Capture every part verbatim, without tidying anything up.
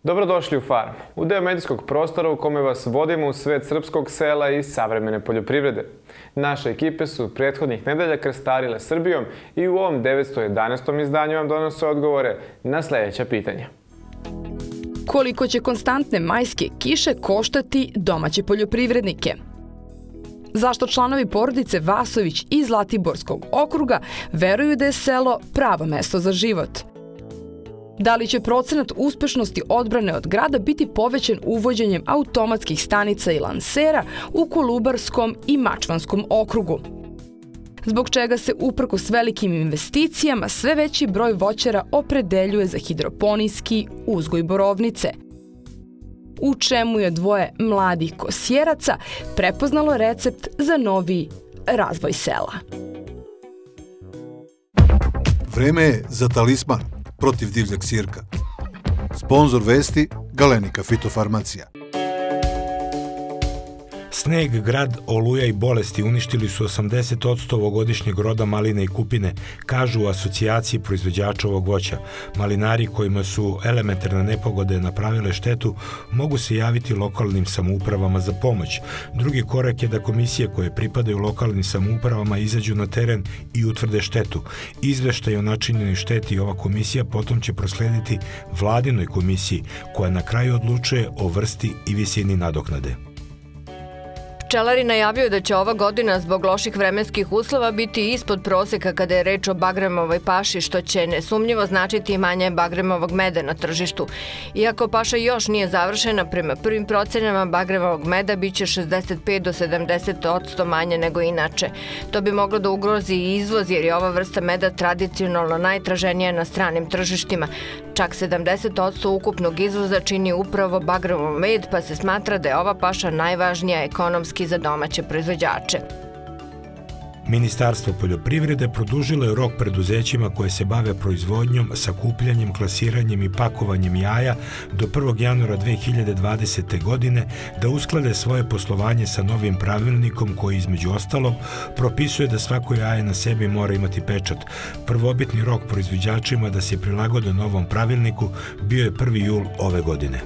Dobrodošli u Farm, u deo medijskog prostora u kome vas vodimo u svet srpskog sela i savremene poljoprivrede. Naše ekipe su prethodnih nedelja krstarile Srbijom i u ovom devetsto jedanaestom izdanju vam donose odgovore na sledeća pitanja. Koliko će konstantne majske kiše koštati domaće poljoprivrednike? Zašto članovi porodice Vasović iz Zlatiborskog okruga veruju da je selo pravo mesto za život? Da li će procenat uspešnosti odbrane od grada biti povećan uvođenjem automatskih stanica i lansera u Kolubarskom i Mačvanskom okrugu? Zbog čega se uprkos velikim investicijama sve veći broj voćara opredeljuje za hidroponijski uzgoj borovnice? U čemu je dvoje mladih kosjeraca prepoznalo recept za novi razvoj sela? Vreme je za talisman protiv divljeg sirka. Sponzor vesti Galenika fitofarmacija. Sneg, grad, oluja i bolesti uništili su osamdeset posto ovogodišnjeg roda maline i kupine, kažu u asocijaciji proizvođača ovog voća. Malinari kojima su elementarne nepogode napravile štetu mogu se javiti lokalnim samoupravama za pomoć. Drugi korak je da komisije koje pripadaju lokalnim samoupravama izađu na teren i utvrde štetu. Izveštaj o načinjenoj šteti ova komisija potom će proslediti vladinoj komisiji koja na kraju odlučuje o vrsti i visini nadoknade. Pčelari najavljuju da će ova godina zbog loših vremenskih uslova biti ispod proseka kada je reč o bagremovoj paši, što će nesumnjivo značiti i manje bagremovog meda na tržištu. Iako paša još nije završena, prema prvim procenama bagremovog meda biće šezdeset pet do sedamdeset posto manje nego inače. To bi moglo da ugrozi i izvoz jer je ova vrsta meda tradicionalno najtraženija na stranim tržištima. Čak sedamdeset posto ukupnog izvoza čini upravo bagremov med, pa se smatra da je ova paša najvažnija ekonomski za domaće proizvođače. Ministarstvo poljoprivrede produžilo je rok preduzećima koje se bave proizvodnjom, sakupljanjem, klasiranjem i pakovanjem jaja do prvog januara dve hiljade dvadesete. godine da usklade svoje poslovanje sa novim pravilnikom koji između ostalog propisuje da svako jaje na sebi mora imati pečat. Prvobitni rok proizvođačima da se prilagode novom pravilniku bio je prvi jul ove godine.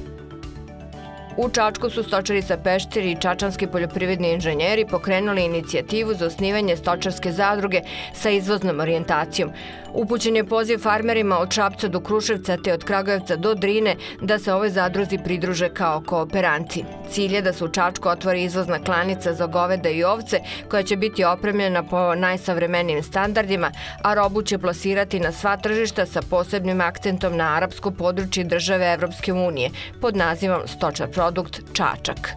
U Čačku su stočarica Pešter i čačanski poljoprivredni inženjeri pokrenuli inicijativu za osnivanje stočarske zadruge sa izvoznom orijentacijom. Upućen je poziv farmerima od Šapca do Kruševca te od Kragujevca do Drine da se ovoj zadruzi pridruže kao kooperanti. Cilj je da se u Čačku otvori izvozna klanica za goveda i ovce koja će biti opremljena po najsavremenijim standardima, a robu će plasirati na sva tržišta sa posebnim akcentom na arapsko područje države Evropske unije pod nazivom Stočar produkt Čačak.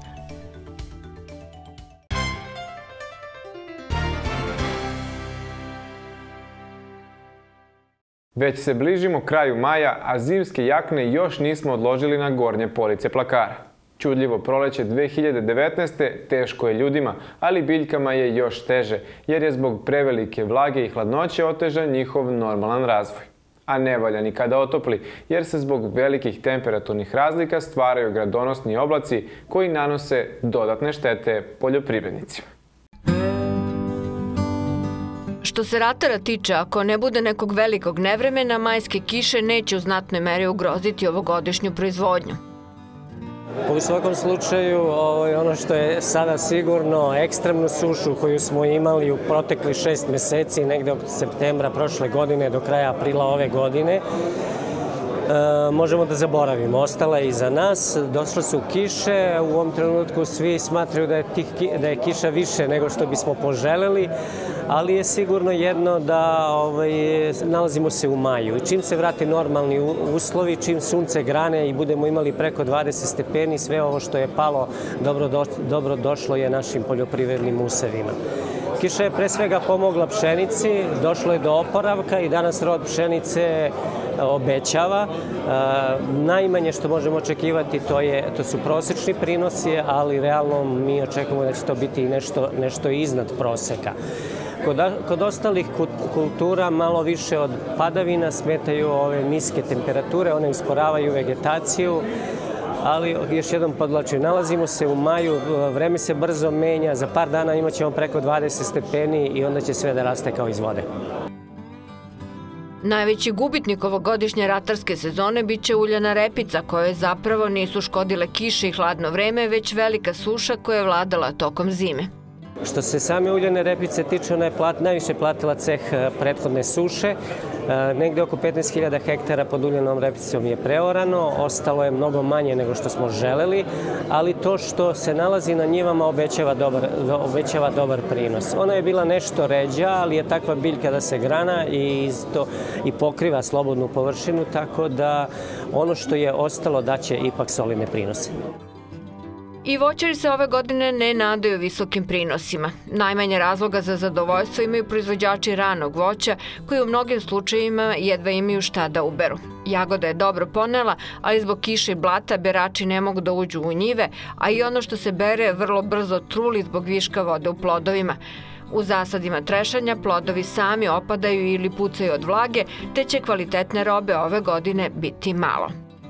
Već se bližimo kraju maja, a zimske jakne još nismo odložili na gornje police plakara. Čudljivo proleće dve hiljade devetnaeste. teško je ljudima, ali biljkama je još teže, jer je zbog prevelike vlage i hladnoće otežan njihov normalan razvoj. A ne valja ni kada otopli, jer se zbog velikih temperaturnih razlika stvaraju gradonosni oblaci koji nanose dodatne štete poljoprivrednicima. Što se ratara tiče, ako ne bude nekog velikog nevremena, majske kiše neće u znatnoj meri ugroziti ovogodišnju proizvodnju. U svakom slučaju, ono što je sada sigurno, ekstremnu sušu koju smo imali u protekli šest meseci, negde od septembra prošle godine do kraja aprila ove godine, možemo da zaboravimo. Ostala je iza nas, došle su kiše, u ovom trenutku svi smatraju da je, tih, da je kiša više nego što bismo poželeli, ali je sigurno jedno da ovaj, nalazimo se u maju. Čim se vrati normalni uslovi, čim sunce grane i budemo imali preko dvadeset stepeni, sve ovo što je palo dobro, do, dobro došlo je našim poljoprivrednim usevima. Kiša je pre svega pomogla pšenici, došlo je do oporavka i danas rod pšenice obećava. E, najmanje što možemo očekivati to, je, to su prosečni prinosi, ali realno mi očekujemo da će to biti nešto, nešto iznad proseka. Kod, kod ostalih kultura malo više od padavina smetaju ove niske temperature, one usporavaju vegetaciju, ali još jednom podlačim, nalazimo se u maju, vreme se brzo menja, za par dana imat ćemo preko dvadeset stepeni i onda će sve da raste kao iz vode. Najveći gubitnik ovogodišnje ratarske sezone biće uljana repica, kojoj zapravo nisu škodile kiše i hladno vreme, već velika suša koja je vladala tokom zime. Što se same uljane repice tiče, ona je plat, najviše platila ceh prethodne suše. Negde oko petnaest hiljada hektara pod uljanom repicom je preorano, ostalo je mnogo manje nego što smo želeli, ali to što se nalazi na njivama obećava dobar, obećava dobar prinos. Ona je bila nešto ređa, ali je takva biljka da se grana i, isto, i pokriva slobodnu površinu, tako da ono što je ostalo daće ipak solidne prinose. I voćari se ove godine ne nadaju visokim prinosima. Najmanje razloga za zadovoljstvo imaju proizvođači ranog voća, koji u mnogim slučajevima jedva imaju šta da uberu. Jagoda je dobro ponela, ali zbog kiše i blata berači ne mogu da uđu u njive, a i ono što se bere vrlo brzo truli zbog viška vode u plodovima. U zasadima trešanja plodovi sami opadaju ili pucaju od vlage, te će kvalitetne robe ove godine biti malo.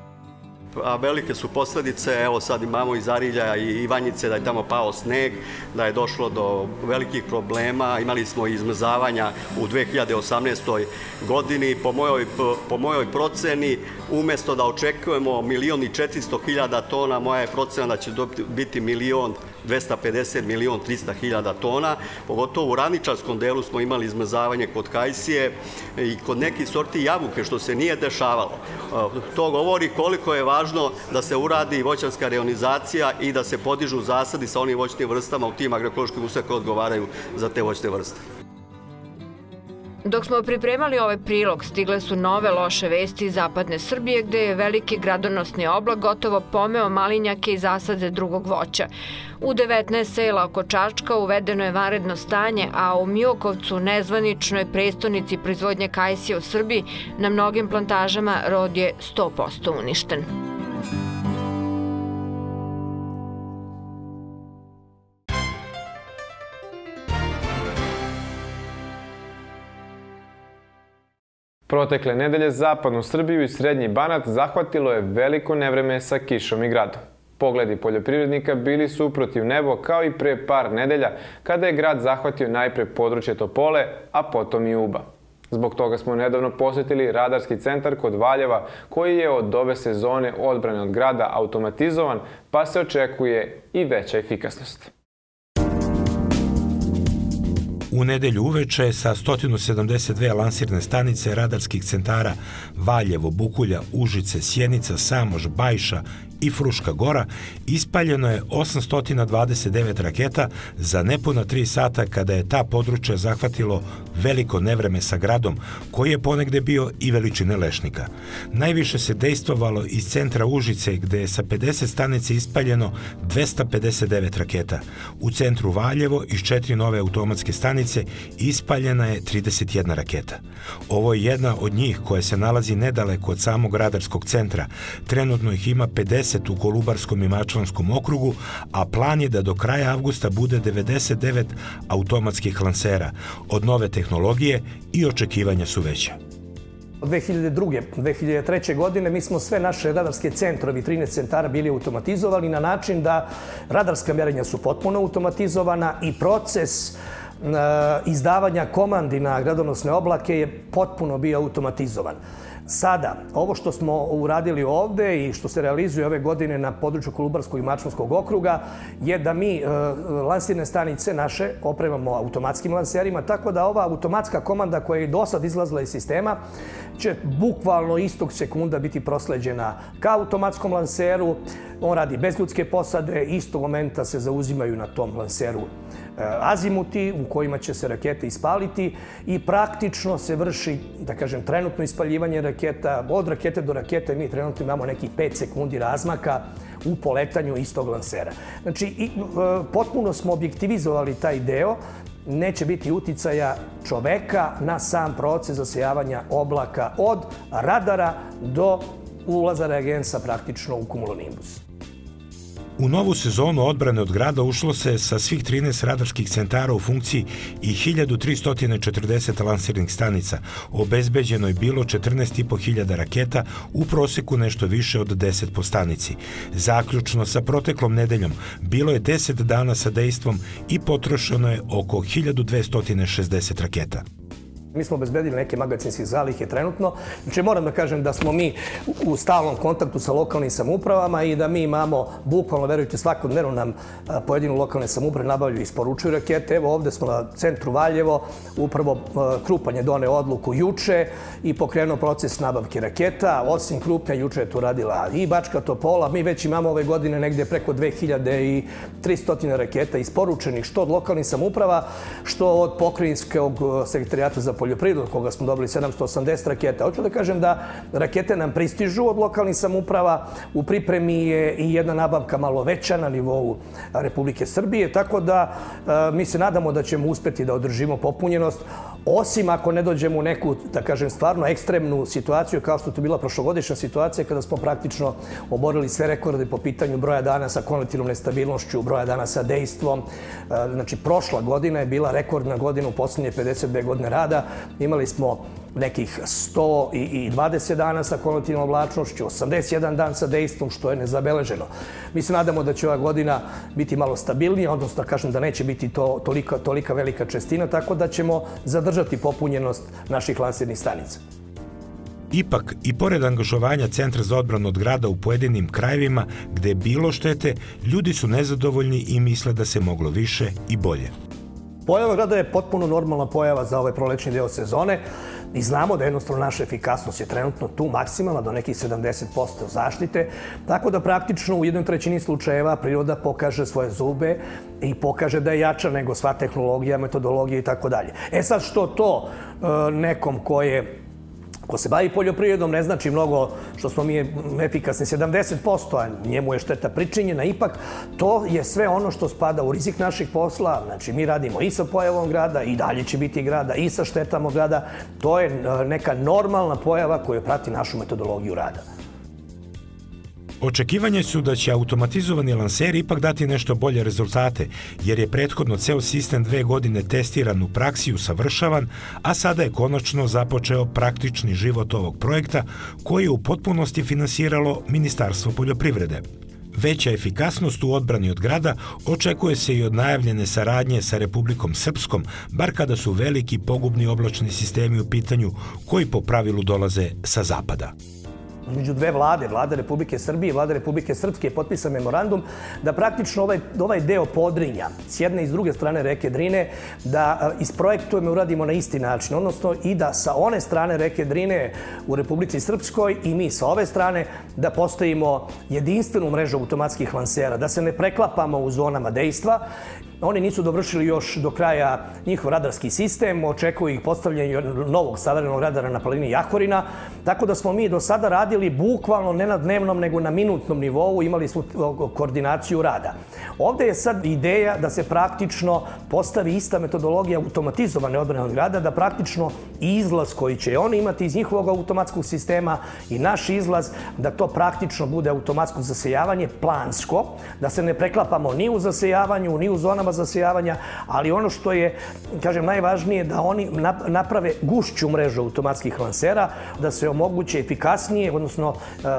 A velike su posledice, evo sad imamo iz Arilja i Ivanjice da je tamo pao sneg, da je došlo do velikih problema, imali smo izmrzavanja u dve hiljade osamnaestoj godini, po mojoj, po mojoj proceni, umesto da očekujemo milion i četiristo hiljada tona, moja je procena da će biti milion dvesta pedeset, milion trista hiljada tona, pogotovo u raničarskom delu smo imali izmrzavanje kod kajsije i kod nekih sorti jabuke, što se nije dešavalo. To govori koliko je važno da se uradi voćarska reonizacija i da se podižu zasadi sa onim voćnim vrstama u tim agroekološkim usevima koje odgovaraju za te voćne vrste. Dok smo pripremali ovaj prilog, stigle su nove loše vesti iz zapadne Srbije, gde je veliki gradonosni oblak gotovo pomeo malinjake i zasade drugog voća. U devetnaest sela oko Čačka uvedeno je vanredno stanje, a u Miokovcu, nezvaničnoj prestonici proizvodnje kajsije u Srbiji, na mnogim plantažama rod je sto posto uništen. Protekle nedelje zapadnu Srbiju i srednji Banat zahvatilo je veliko nevreme sa kišom i gradom. Pogledi poljoprivrednika bili su protiv nebo kao i pre par nedelja, kada je grad zahvatio najpre područje Topole, a potom i Uba. Zbog toga smo nedavno posjetili radarski centar kod Valjeva, koji je od ove sezone odbrane od grada automatizovan, pa se očekuje i veća efikasnost. U nedelju uveče sa sto sedamdeset dve lansirne stanice radarskih centara Valjevo, Bukulja, Užice, Sjenica, Samoš, Bajša i Fruška Gora ispaljeno je osamsto dvadeset devet raketa za nepuna tri sata, kada je ta područja zahvatilo veliko nevreme sa gradom, koji je ponegde bio i veličine lešnika. Najviše se dejstvovalo iz centra Užice, gde je sa pedeset stanica ispaljeno dvesta pedeset devet raketa. U centru Valjevo iz četiri nove automatske stanice ispaljena je trideset jedna raketa. Ovo je jedna od njih koja se nalazi nedaleko od samog radarskog centra. Trenutno ih ima pedeset u Kolubarskom i Mačvanskom okrugu, a plan je da do kraja avgusta bude devedeset devet automatskih lansera. Od nove tehnologije i očekivanja su veća. Od dve hiljade druge. dve hiljade treće. godine mi smo sve naše radarske centrovi, trinaest centara, bili automatizovali na način da radarska mjerenja su potpuno automatizovana i proces izdavanja komandi na gradonosne oblake je potpuno bio automatizovan. Sada, ovo što smo uradili ovde i što se realizuje ove godine na području Kolubarskog i Mačvanskog okruga je da mi lansirne stanice naše opremamo automatskim lanserima, tako da ova automatska komanda koja je do sad izlazila iz sistema će bukvalno istog sekunda biti prosleđena ka automatskom lanseru. On radi bez ljudske posade, istog momenta se zauzimaju na tom lanseru azimuti u kojima će se rakete ispaliti i praktično se vrši, da kažem, trenutno ispaljivanje raketa. Od rakete do rakete mi trenutno imamo nekih pet sekundi razmaka u poletanju istog lansera. Znači, potpuno smo objektivizovali taj deo. Neće biti uticaja čoveka na sam proces zasejavanja oblaka od radara do ulaza reagensa praktično u cumulonimbus. U novu sezonu odbrane od grada ušlo se sa svih trinaest radarskih centara u funkciji i hiljadu tristo četrdeset lansirnih stanica. Obezbeđeno je bilo četrnaest i po hiljada raketa, u proseku nešto više od deset po stanici. Zaključno sa proteklom nedeljom bilo je deset dana sa dejstvom i potrošeno je oko hiljadu dvesta šezdeset raketa. Mi smo obezbedili neke magacinske zalihe trenutno. Znači, moram da kažem da smo mi u stalnom kontaktu sa lokalnim samoupravama i da mi imamo, bukvalno, verujte, svakodnevno nam pojedine lokalne samouprave nabavljaju i isporučuju rakete. Evo, ovde smo na centru Valjevo, upravo Krupanj je doneo odluku juče i pokrenuo proces nabavke raketa. Osim Krupnja, juče je tu radila i Bačka Topola. Mi već imamo ove godine negde preko dve hiljade tristo raketa isporučenih, što od lokalnih samouprava, što od pokrajinskog sekretarijata za poljoprivredu, od koga smo dobili sedamsto osamdeset raketa. Hoću da kažem da rakete nam pristižu od lokalnih samouprava. U pripremi je i jedna nabavka malo veća na nivou Republike Srbije, tako da mi se nadamo da ćemo uspeti da održimo popunjenost, osim ako ne dođemo u neku, da kažem, stvarno ekstremnu situaciju, kao što je to bila prošlogodišnja situacija, kada smo praktično oborili sve rekorde po pitanju broja dana sa konektivnom nestabilnošću, broja dana sa dejstvom. Znači, prošla godina je bila rekordna godina u poslednje pedeset dve godine rada. Imali smo nekih sto dvadeset dana sa konektivnom oblačnošću, osamdeset jedan dan sa dejstvom, što je nezabeleženo. Mi se nadamo da će ova godina biti malo stabilnija, odnosno da kažem da neće biti to tolika, tolika velika čestina, tako da ćemo zadržati popunjenost naših lansirnih stanica. Ipak, i pored angažovanja Centra za odbranu od grada u pojedinim krajevima gde je bilo štete, ljudi su nezadovoljni i misle da se moglo više i bolje. Pojava grada je potpuno normalna pojava za ovaj prolećni deo sezone i znamo da jednostavno naša efikasnost je trenutno tu maksimalna do nekih sedamdeset posto zaštite, tako da praktično u jednoj trećini slučajeva priroda pokaže svoje zube i pokaže da je jača nego sva tehnologija, metodologija i tako dalje. E sad, što to nekom ko je Ko se bavi poljoprivredom ne znači mnogo što smo mi efikasni sedamdeset posto, a njemu je šteta pričinjena. Ipak, to je sve ono što spada u rizik naših posla. Znači, mi radimo i sa pojavom grada, i dalje će biti grada, i sa štetama grada. To je neka normalna pojava koja prati našu metodologiju rada. Očekivanje su da će automatizovani lanseri ipak dati nešto bolje rezultate, jer je prethodno ceo sistem dve godine testiran u praksi i usavršavan, a sada je konačno započeo praktični život ovog projekta koji je u potpunosti finansiralo Ministarstvo poljoprivrede. Veća efikasnost u odbrani od grada očekuje se i od najavljene saradnje sa Republikom Srpskom, bar kada su veliki pogubni oblačni sistemi u pitanju koji po pravilu dolaze sa zapada. Među dve vlade, vlada Republike Srbije i vlada Republike Srpske, je potpisan memorandum da praktično ovaj, ovaj deo Podrinja s jedne i s druge strane reke Drine da isprojektujemo i uradimo na isti način, odnosno i da sa one strane reke Drine u Republici Srpskoj i mi sa ove strane da postavimo jedinstvenu mrežu automatskih lansera, da se ne preklapamo u zonama dejstva. Oni nisu dovršili još do kraja njihov radarski sistem, očekuju ih postavljanje novog savremenog radara na planini Jahorina, tako da smo mi do sada radili bukvalno ne na dnevnom nego na minutnom nivou, imali smo koordinaciju rada. Ovde je sad ideja da se praktično postavi ista metodologija automatizovane odbrane od grada, da praktično izlaz koji će oni imati iz njihovog automatskog sistema i naš izlaz, da to praktično bude automatsko zasejavanje plansko, da se ne preklapamo ni u zasejavanju, ni u zonama zasejavanja, ali ono što je, kažem, najvažnije da oni naprave gušću mrežu automatskih lansera, da se omoguće efikasnije, odnosno,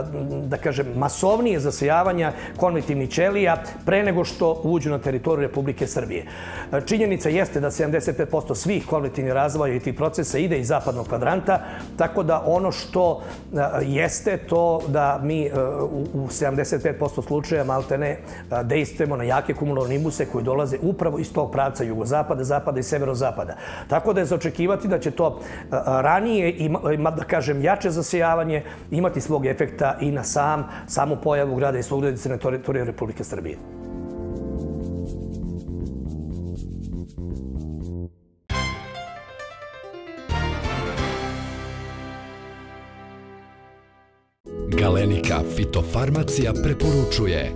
da kažem, masovnije zasejavanja konvektivnih ćelija pre nego što uđu na teritoriju Republike Srbije. Činjenica jeste da sedamdeset pet posto svih konvektivnih razvoja i tih procesa ide iz zapadnog kvadranta, tako da ono što jeste to da mi u sedamdeset pet posto slučaja maltene dejstvujemo na jake kumulonimbuse koji dolaze upravo iz tog pravca jugozapada, zapada i severozapada. Tako da je za očekivati da će to ranije i, da kažem, jače zasejavanje imati svog efekta i na sam, samu pojavu grada i svugdje na teritoriju Republike Srbije. Galenika fitofarmacija preporučuje.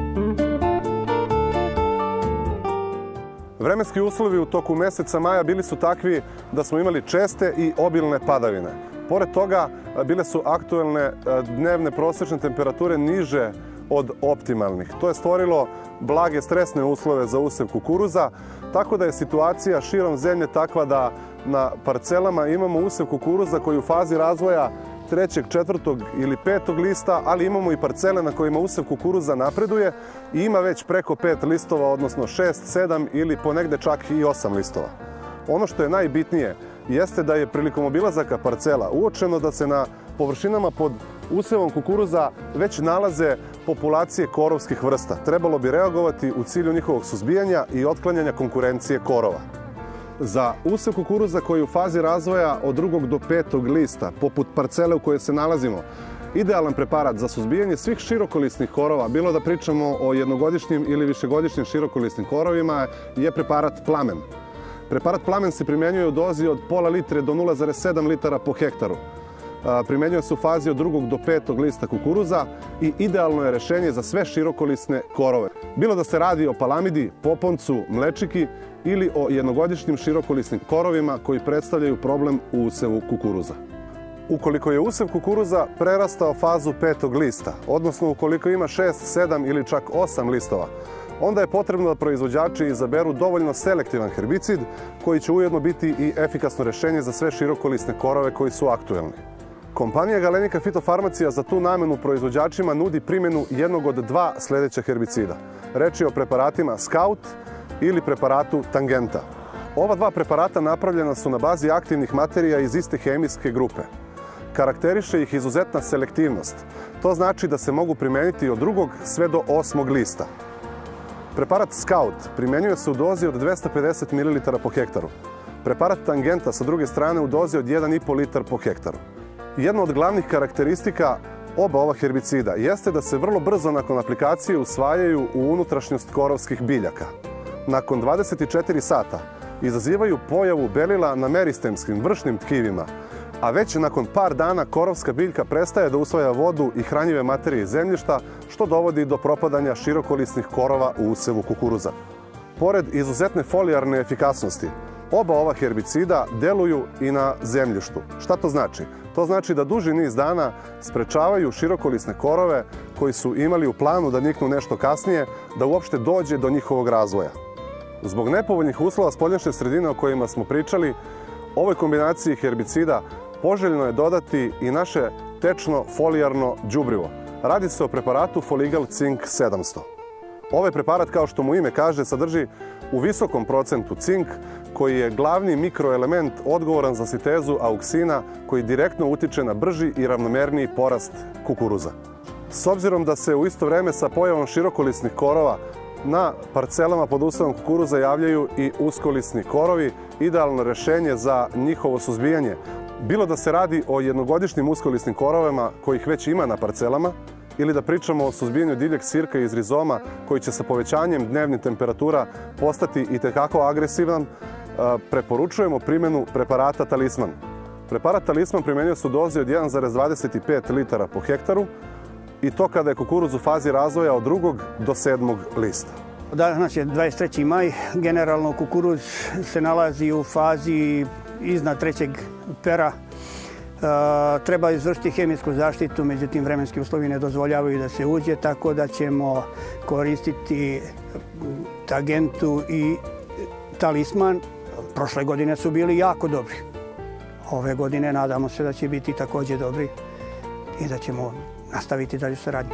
Vremenski uslovi u toku meseca maja bili su takvi da smo imali česte i obilne padavine. Pored toga, bile su aktuelne dnevne prosečne temperature niže od optimalnih. To je stvorilo blage stresne uslove za usev kukuruza, tako da je situacija širom zemlje takva da na parcelama imamo usev kukuruza koji je u fazi razvoja trećeg, četvrtog ili petog lista, ali imamo i parcele na kojima usev kukuruza napreduje i ima već preko pet listova, odnosno šest, sedam ili ponegde čak i osam listova. Ono što je najbitnije, jeste da je prilikom obilazaka parcela uočeno da se na površinama pod usevom kukuruza već nalaze populacije korovskih vrsta. Trebalo bi reagovati u cilju njihovog suzbijanja i otklanjanja konkurencije korova. Za usev kukuruza koji je u fazi razvoja od drugog do petog lista, poput parcele u kojoj se nalazimo, idealan preparat za suzbijanje svih širokolisnih korova, bilo da pričamo o jednogodišnjim ili višegodišnjim širokolisnim korovima, je preparat Plamen. Preparat Plamen se primjenjuje u dozi od pola litre do nula zarez sedam litara po hektaru. Primjenjuje se u fazi od drugog do petog lista kukuruza i idealno je rešenje za sve širokolisne korove. Bilo da se radi o palamidi, poponcu, mlečiki ili o jednogodišnjim širokolisnim korovima koji predstavljaju problem u usevu kukuruza. Ukoliko je usev kukuruza prerastao fazu petog lista, odnosno ukoliko ima šest, sedam ili čak osam listova, onda je potrebno da proizvođači izaberu dovoljno selektivan herbicid koji će ujedno biti i efikasno rešenje za sve širokolisne korove koji su aktuelni. Kompanija Galenika Fitofarmacija za tu namenu proizvođačima nudi primjenu jednog od dva sledeća herbicida. Reč je o preparatima Scout ili preparatu Tangenta. Ova dva preparata napravljena su na bazi aktivnih materija iz iste hemijske grupe. Karakteriše ih izuzetna selektivnost. To znači da se mogu primeniti od drugog sve do osmog lista. Preparat Scout primenjuje se u dozi od dvesta pedeset mililitara po hektaru. Preparat Tangenta sa druge strane u dozi od jedan i po litar po hektaru. Jedna od glavnih karakteristika oba ova herbicida jeste da se vrlo brzo nakon aplikacije usvajaju u unutrašnjost korovskih biljaka. Nakon dvadeset četiri sata izazivaju pojavu belila na meristemskim vršnim tkivima, a već nakon par dana korovska biljka prestaje da usvaja vodu i hranjive materije iz zemljišta, što dovodi do propadanja širokolisnih korova u usevu kukuruza. Pored izuzetne folijarne efikasnosti, oba ova herbicida deluju i na zemljištu. Šta to znači? To znači da duži niz dana sprečavaju širokolisne korove koji su imali u planu da niknu nešto kasnije, da uopšte dođe do njihovog razvoja. Zbog nepovoljnih uslova spoljašnje sredine o kojima smo pričali, ovoj kombinaciji herbicida poželjno je dodati i naše tečno folijarno đubrivo. Radi se o preparatu Foligal Cink sedamsto. Ovaj preparat, kao što mu ime kaže, sadrži u visokom procentu cink, koji je glavni mikroelement odgovoran za sintezu auksina, koji direktno utiče na brži i ravnomerniji porast kukuruza. S obzirom da se u isto vreme sa pojavom širokolisnih korova na parcelama pod usevom kukuruza javljaju i uskolisni korovi, idealno rešenje za njihovo suzbijanje, bilo da se radi o jednogodišnjim uskolisnim korovima kojih već ima na parcelama, ili da pričamo o suzbijanju divljeg sirka iz rizoma koji će sa povećanjem dnevnih temperatura postati i tekako agresivan, preporučujemo primjenu preparata Talisman. Preparat Talisman primjenjuje se u dozi od jedan zarez dvadeset pet litara po hektaru i to kada je kukuruz u fazi razvoja od drugog do sedmog lista. Danas je dvadeset treći maj. Generalno kukuruz se nalazi u fazi iznad trećeg pera. Treba izvršiti hemijsku zaštitu, međutim vremenski uslovi ne dozvoljavaju da se uđe, tako da ćemo koristiti Tangentu i Talisman. Prošle godine su bili jako dobri. Ove godine nadamo se da će biti također dobri i da ćemo nastaviti dalje saradnju.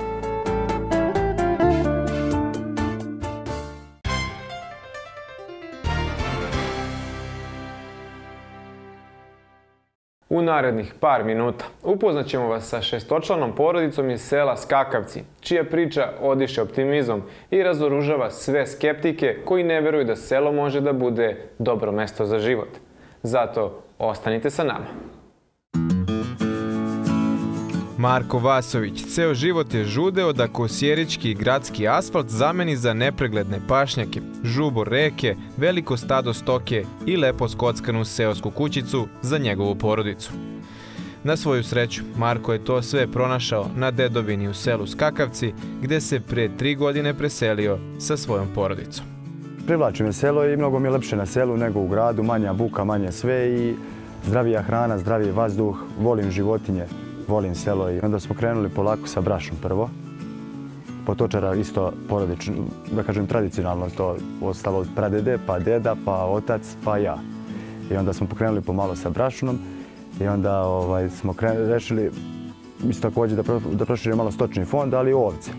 U narednih par minuta upoznaćemo vas sa šestočlanom porodicom iz sela Skakavci, čija priča odiše optimizmom i razoružava sve skeptike koji ne veruju da selo može da bude dobro mesto za život. Zato ostanite sa nama. Marko Vasović ceo život je žudeo da kosjerički i gradski asfalt zameni za nepregledne pašnjake, žubor reke, veliko stado stoke i lepo skockanu seosku kućicu za njegovu porodicu. Na svoju sreću, Marko je to sve pronašao na dedovini u selu Skakavci, gde se pre tri godine preselio sa svojom porodicom. Privlači me selo i mnogo mi je lepše na selu nego u gradu, manja buka, manje sve i zdravija hrana, zdraviji vazduh, volim životinje. Volim selo i onda smo krenuli polako sa brašnom prvo. Potočara isto porodično, da kažem tradicionalno to ostalo od pradede, pa deda, pa otac, pa ja. I onda smo pokrenuli pomalo sa brašnom i onda ovaj, smo krenuli, rešili isto također da, pro, da proširimo malo stočni fond, ali ovce.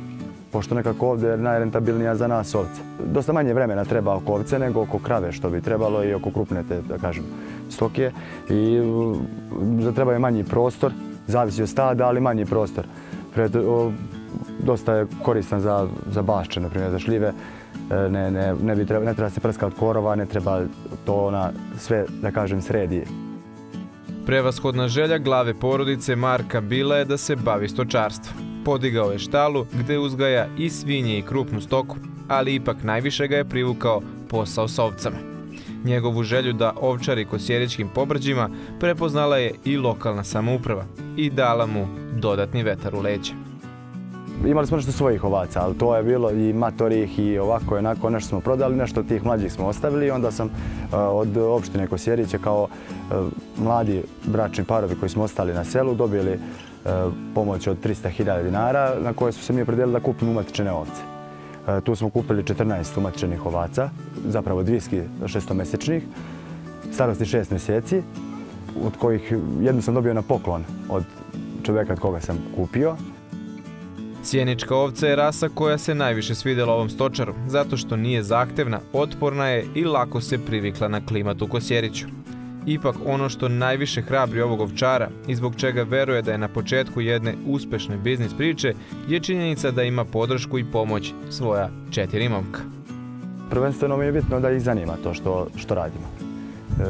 pošto nekako ovdje je najrentabilnija za nas ovce. Dosta manje vremena treba oko ovce nego oko krave, što bi trebalo, i oko krupne, te, da kažem, stoke. I treba je manji prostor, zavisi od stada, ali manji prostor. Pred, o, dosta je koristan za, za bašče, na primjer, za šljive. Ne, ne, ne, bi treba, ne treba se prska od korova, ne treba to ona sve, da kažem, sredi. Prevashodna želja glave porodice Marka bila je da se bavi stočarstvom. Podigao je štalu gde uzgaja i svinje i krupnu stoku, ali ipak najviše ga je privukao posao s ovcama. Njegovu želju da ovčari kosjeričkim pobrđima prepoznala je i lokalna samouprava i dala mu dodatni vetar u leđa. Imali smo nešto svojih ovaca, ali to je bilo i matorih i ovako i onako, nešto smo prodali, nešto od tih mlađih smo ostavili i onda sam uh, od opštine Kosjeriće kao uh, mladi bračni parovi koji smo ostali na selu dobili uh, pomoć od trista hiljada dinara na koje smo se mi opredelili da kupimo umatičene ovce. Uh, tu smo kupili četrnaest umatičenih ovaca, zapravo dvijski šestomesečnih, starosti šest mjeseci, od kojih jednu sam dobio na poklon od čovjeka od koga sam kupio. Sjenička ovca je rasa koja se najviše svidjela ovom stočaru, zato što nije zahtevna, otporna je i lako se privikla na klimat u Kosjeriću. Ipak ono što najviše hrabri ovog ovčara i zbog čega veruje da je na početku jedne uspešne biznis priče je činjenica da ima podršku i pomoć svoja četiri momka. Prvenstveno mi je bitno da ih zanima to što, što radimo. E,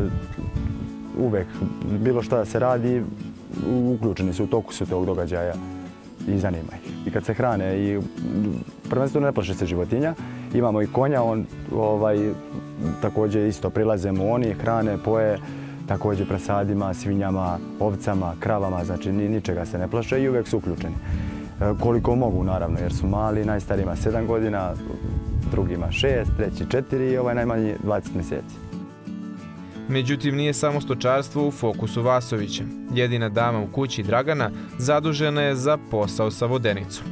uvek bilo što da se radi, uključeni su u toku su tog događaja i zanima ih. I kad se hrane, i prvenstveno ne plaše se životinja. Imamo i konja, on ovaj, također isto prilaze mu oni, hrane, poje, također prasadima, svinjama, ovcama, kravama, znači ničega se ne plaše i uvijek su uključeni. E, koliko mogu, naravno, jer su mali, najstariji ima sedam godina, drugi ima šest, treći četiri i ovaj najmanji dvadeset mjeseci. Međutim, nije samo stočarstvo u fokusu Vasovića. Jedina dama u kući, Dragana, zadužena je za posao sa vodenicom.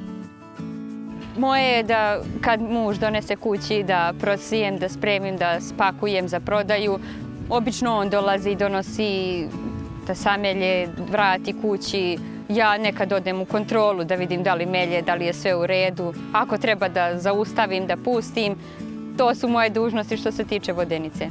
Moje je da kad muž donese kući da prosijem, da spremim, da spakujem za prodaju. Obično on dolazi i donosi da samelje, vrati kući. Ja nekad odem u kontrolu da vidim da li melje, da li je sve u redu. Ako treba da zaustavim, da pustim, to su moje dužnosti što se tiče vodenice.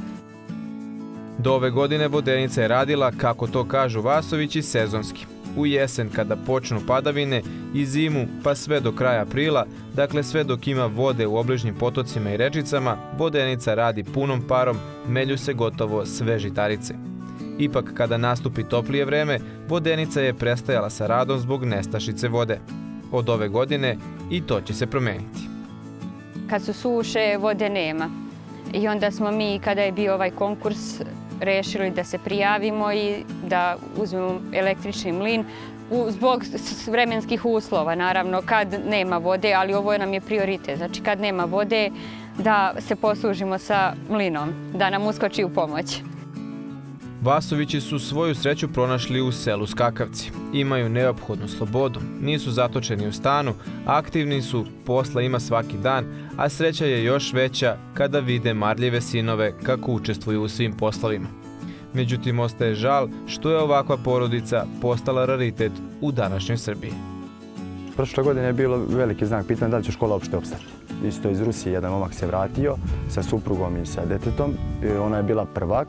Do ove godine vodenica je radila, kako to kažu Vasovići, sezonski. U jesen kada počnu padavine i zimu pa sve do kraja aprila, dakle sve dok ima vode u obližnjim potocima i rečicama, vodenica radi punom parom, melju se gotovo sve žitarice. Ipak kada nastupi toplije vreme, vodenica je prestajala sa radom zbog nestašice vode. Od ove godine i to će se promeniti. Kad su suše, vode nema. I onda smo mi, kada je bio ovaj konkurs, rešili da se prijavimo i da uzmemo električni mlin zbog vremenskih uslova, naravno, kad nema vode, ali ovo nam je prioritet. Znači, kad nema vode, da se poslužimo sa mlinom, da nam uskoči u pomoć. Vasovići su svoju sreću pronašli u selu Skakavci. Imaju neophodnu slobodu, nisu zatočeni u stanu, aktivni su, posla ima svaki dan, a sreća je još veća kada vide marljive sinove kako učestvuju u svim poslovima. Međutim, ostaje žal što je ovakva porodica postala raritet u današnjoj Srbiji. Prošle godine je bilo veliki znak pitanja da li će škola uopšte opstati. Isto iz Rusije jedan momak se vratio sa suprugom i sa detetom. Ona je bila prvak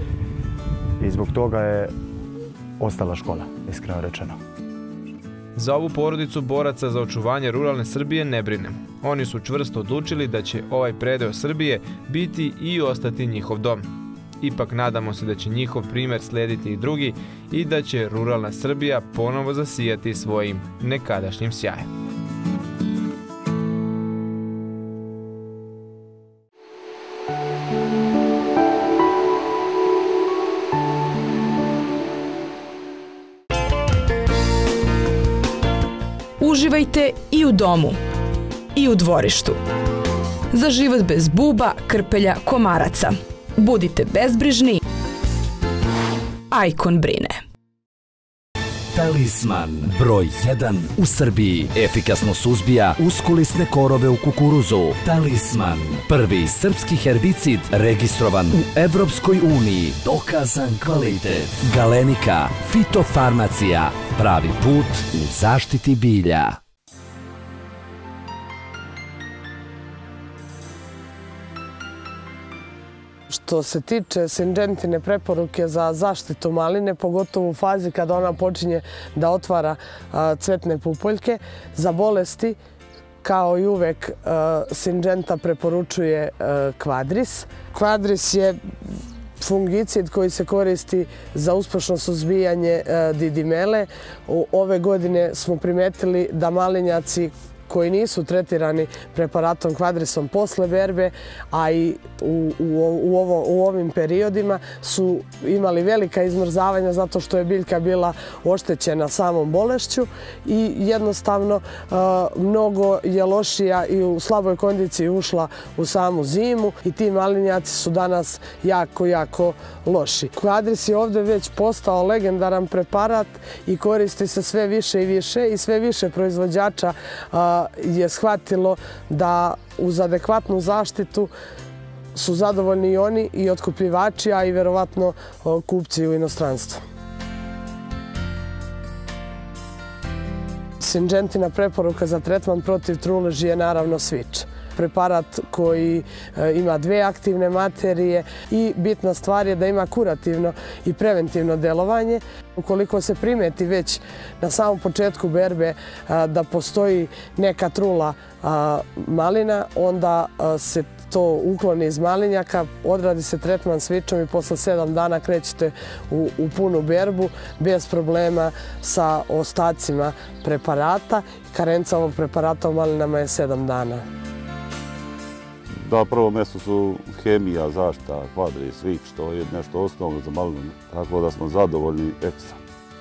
i zbog toga je ostala škola, iskreno rečeno. Za ovu porodicu boraca za očuvanje ruralne Srbije ne brinemo. Oni su čvrsto odlučili da će ovaj predeo Srbije biti i ostati njihov dom. Ipak nadamo se da će njihov primer slediti i drugi i da će ruralna Srbija ponovo zasijati svojim nekadašnjim sjajem. Uživajte i u domu, i u dvorištu. Za život bez buba, krpelja, komaraca. Budite bezbrižni. Ajkon brine. Talisman, broj jedan u Srbiji. Efikasno suzbija uskulisne korove u kukuruzu. Talisman, prvi srpski herbicid registrovan u Evropskoj uniji. Dokazan kvalitet. Galenika, fitofarmacija, pravi put u zaštiti bilja. Što se tiče Syngentine preporuke za zaštitu maline, pogotovo u fazi kada ona počinje da otvara cvetne pupoljke, za bolesti, kao i uvek, Syngenta preporučuje Quadris. Quadris je fungicid koji se koristi za uspešno suzbijanje didimele. Ove godine smo primetili da malinjaci koji nisu tretirani preparatom Quadrisom posle berbe, a i u, u, ovo, u ovim periodima su imali velika izmrzavanja zato što je biljka bila oštećena samom bolešću i jednostavno mnogo je lošija i u slaboj kondiciji ušla u samu zimu i ti malinjaci su danas jako, jako loši. Quadris je ovde već postao legendaran preparat i koristi se sve više i više i sve više proizvođača je shvatilo da uz adekvatnu zaštitu su zadovoljni i oni i otkupljivači, a i verovatno kupci u inostranstvu. Syngentina preporuka za tretman protiv truleži je naravno Switch. Preparat koji ima dve aktivne materije i bitna stvar je da ima kurativno i preventivno delovanje. Ukoliko se primeti već na samom početku berbe da postoji neka trula malina, onda se to ukloni iz malinjaka, odradi se tretman Switchom i posle sedam dana krećete u, u punu berbu bez problema sa ostacima preparata. Karenca ovog preparata u malinama je sedam dana. Na prvom mjestu su hemija, zaštita, Quadris, Switch, to je nešto osnovno za malinu, tako da smo zadovoljni ekstra.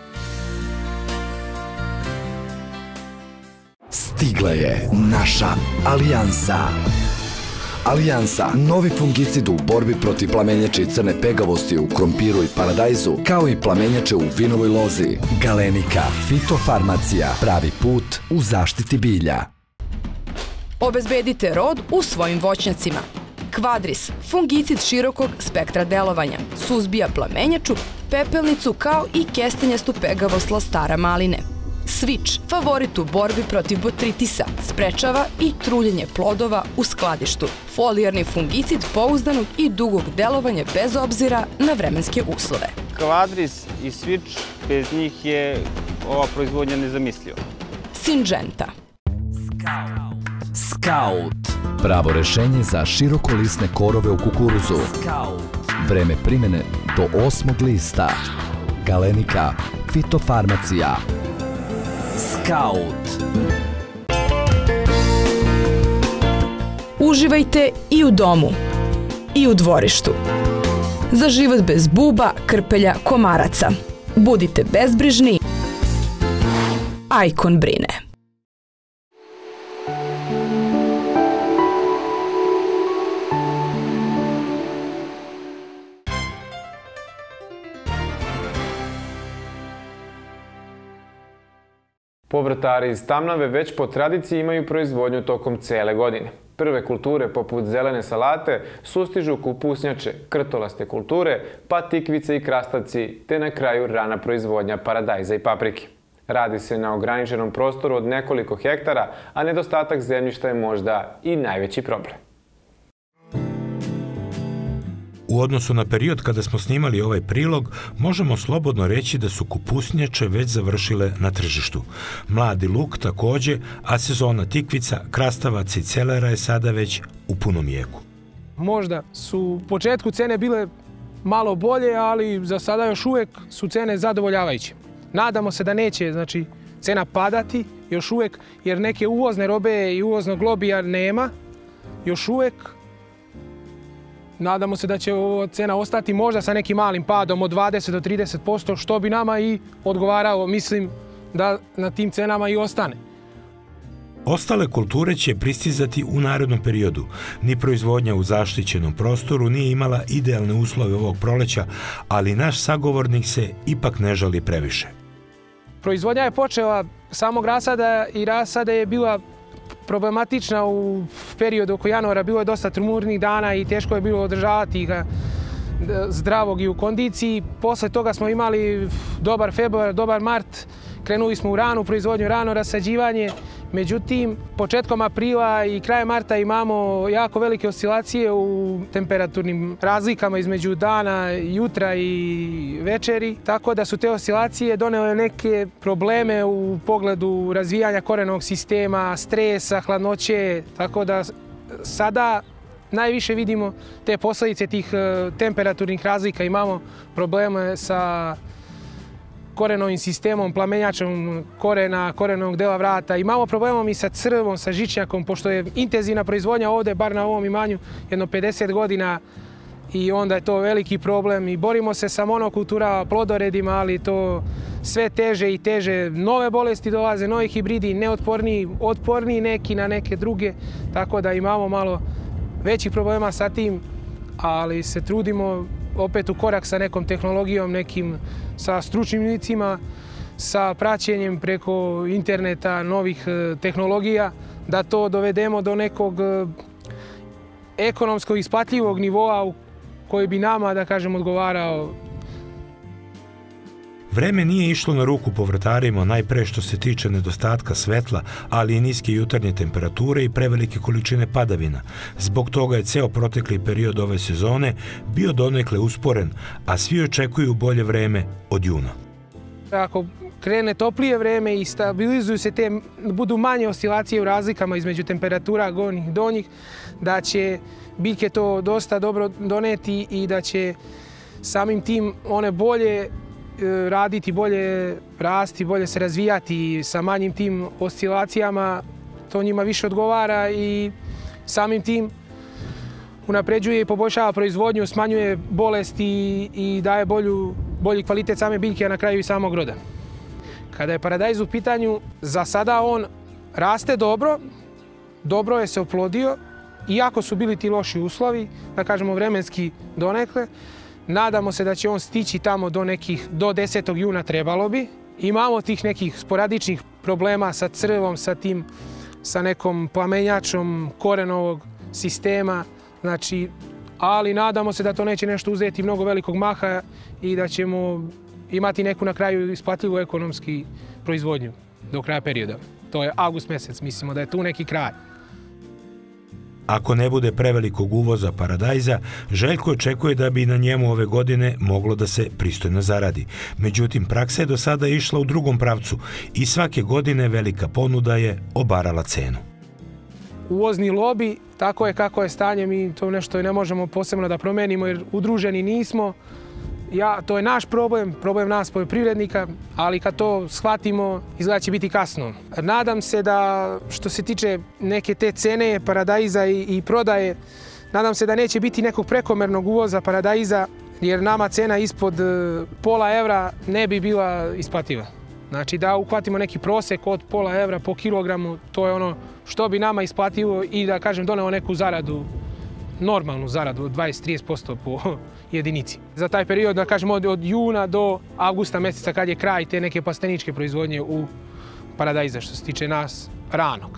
Stigla je naša Alijansa. Alijansa, novi fungicid u borbi protiv plamenjače i crne pegavosti u krompiru i paradajzu, kao i plamenjače u vinovoj lozi. Galenika fitofarmacija, pravi put u zaštiti bilja. Obezbedite rod u svojim voćnjacima. Quadris, fungicid širokog spektra delovanja, suzbija plamenjaču, pepelnicu kao i kestenjastu pegavost lastara maline. Switch, favorit u borbi protiv botritisa, sprečava i truljenje plodova u skladištu. Folijarni fungicid pouzdanog i dugog delovanja bez obzira na vremenske uslove. Quadris i Switch, bez njih je ova proizvodnja nezamisliva. Syngenta. Scout. Pravo rešenje za širokolisne korove u kukuruzu. Vreme primjene do osmog lista. Galenika fitofarmacija. Scout. Uživajte i u domu, i u dvorištu. Za život bez buba, krpelja, komaraca. Budite bezbrižni. Icon brine. Povrtari iz Tamnave već po tradiciji imaju proizvodnju tokom cele godine. Prve kulture poput zelene salate sustižu kupusnjače, krtolaste kulture, pa tikvice i krastavci, te na kraju rana proizvodnja paradajza i paprike. Radi se na ograničenom prostoru od nekoliko hektara, a nedostatak zemljišta je možda i najveći problem. U odnosu na period kada smo snimali ovaj prilog, možemo slobodno reći da su kupusnjače već završile na tržištu. Mladi luk takođe, a sezona tikvica, krastavaca i celera je sada već u punom jeku. Možda su u početku cene bile malo bolje, ali za sada još uvek su cene zadovoljavajuće. Nadamo se da neće, znači, cena padati još uvek, jer neke uvozne robe i uvoznog lobija nema još uvek. Nadamo se da će ova cena ostati možda sa nekim malim padom od dvadeset do trideset posto, što bi nama i odgovarao, mislim da na tim cenama i ostane. Ostale kulture će pristizati u narednom periodu. Ni proizvodnja u zaštićenom prostoru nije imala idealne uslove ovog proleća, ali naš sagovornik se ipak ne žali previše. Proizvodnja je počela samog rasada i rasada je bila problematična u periodu oko januara. Bilo je dosta trumurnih dana i teško je bilo održavati ga zdravog i u kondiciji. Posle toga smo imali dobar februar, dobar mart. Krenuli smo u ranu proizvodnju, rano rasađivanje Međutim, početkom aprila i krajem marta imamo jako velike oscilacije u temperaturnim razlikama između dana, jutra i večeri, tako da su te oscilacije donele neke probleme u pogledu razvijanja korenovog sistema, stresa, hladnoće, tako da sada najviše vidimo te posljedice tih temperaturnih razlika. Imamo probleme sa korenovim sistemom, plamenjačom korena, korenovog dela vrata. Imamo problemom i sa crvom, sa žičnjakom, pošto je intenzivna proizvodnja ovde, bar na ovom imanju, jedno pedeset godina i onda je to veliki problem i borimo se sa monokulturama, plodoredima, ali to sve teže i teže. Nove bolesti dolaze, novi hibridi, neotporniji, otporniji neki na neke druge, tako da imamo malo većih problema sa tim, ali se trudimo opet u korak sa nekom tehnologijom, nekim sa stručnim licima, sa praćenjem preko interneta novih tehnologija, da to dovedemo do nekog ekonomskog isplatljivog nivoa koji bi nama, da kažem, odgovarao. Vreme nije išlo na ruku povrtarima, najpre što se tiče nedostatka svetla, ali i niske jutarnje temperature i prevelike količine padavina. Zbog toga je ceo protekli period ove sezone bio donekle usporen, a svi očekuju bolje vreme od juna. Ako krene toplije vreme i stabilizuju se te, budu manje oscilacije u razlikama između temperatura gornjih i donjih, da će biljke to dosta dobro doneti i da će samim tim one bolje raditi, bolje rasti, bolje se razvijati sa manjim tim oscilacijama, to njima više odgovara i samim tim unapređuje i poboljšava proizvodnju, smanjuje bolesti i daje bolju, bolji kvalitet same biljke, a na kraju i samog roda. Kada je paradajz u pitanju, za sada on raste dobro, dobro je se oplodio, iako su bili ti loši uslovi, da kažemo vremenski donekle. Nadamo se da će on stići tamo do nekih, do desetog juna trebalo bi. Imamo tih nekih sporadičnih problema sa crvom, sa tim, sa nekom plamenjačom korenovog sistema, znači, ali nadamo se da to neće nešto uzeti mnogo velikog maha i da ćemo imati neku na kraju isplatljivu ekonomski proizvodnju do kraja perioda. To je avgust mesec, mislimo da je tu neki kraj. Ako ne bude prevelikog uvoza paradajza, Željko očekuje da bi na njemu ove godine moglo da se pristojno zaradi. Međutim, praksa je do sada išla u drugom pravcu i svake godine velika ponuda je obarala cenu. Uvozni lobi, tako je kako je stanje, mi to nešto ne možemo posebno da promenimo jer udruženi nismo. Ja, to je naš problem, problem nas poljoprivrednika, ali kad to shvatimo, izgleda će biti kasno. Nadam se da, što se tiče neke te cene paradajza i, i prodaje, nadam se da neće biti nekog prekomernog uvoza paradajza, jer nama cena ispod pola evra ne bi bila isplativa. Znači da uhvatimo neki prosek od pola evra po kilogramu, to je ono što bi nama isplativo i da kažem doneo neku zaradu, normalnu zaradu od dvadeset do trideset posto po jedinici. Za taj period, da kažemo od, od juna do avgusta meseca kad je kraj te neke plasteničke proizvodnje u paradajza što se tiče nas ranog.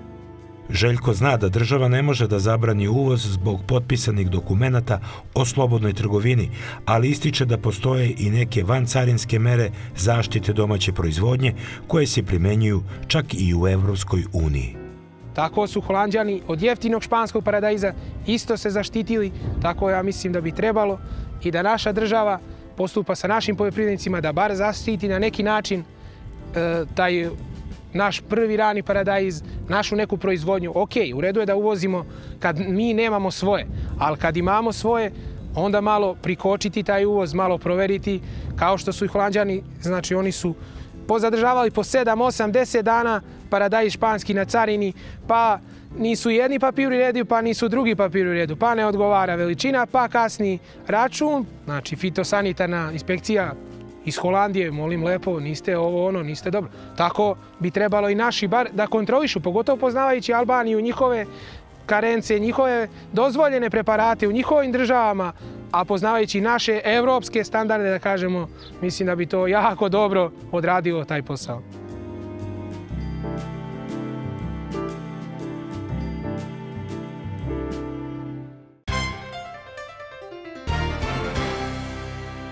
Željko zna da država ne može da zabrani uvoz zbog potpisanih dokumenata o slobodnoj trgovini, ali ističe da postoje i neke vancarinske mere zaštite domaće proizvodnje koje se primenjuju čak i u Evropskoj uniji. Tako su Holanđani od jeftinog španskog paradajza isto se zaštitili, tako ja mislim da bi trebalo i da naša država postupa sa našim poljoprivrednicima da bar zaštiti na neki način e, taj naš prvi rani paradajz, našu neku proizvodnju. Ok, u redu je da uvozimo kad mi nemamo svoje, ali kad imamo svoje, onda malo prikočiti taj uvoz, malo proveriti, kao što su i Holanđani, znači oni su pozadržavali po sedam, osam, deset dana paradajz španski na carini, pa nisu jedni papiri u redu, pa nisu drugi papiri u redu, pa ne odgovara veličina, pa kasni račun, znači fitosanitarna inspekcija iz Holandije, molim lepo, niste ovo ono, niste dobro. Tako bi trebalo i naši bar da kontrolišu, pogotovo poznavajući Albaniju, njihove karence, njihove dozvoljene preparate u njihovim državama, a poznavajući naše evropske standarde, da kažemo, mislim da bi to jako dobro odradilo taj posao.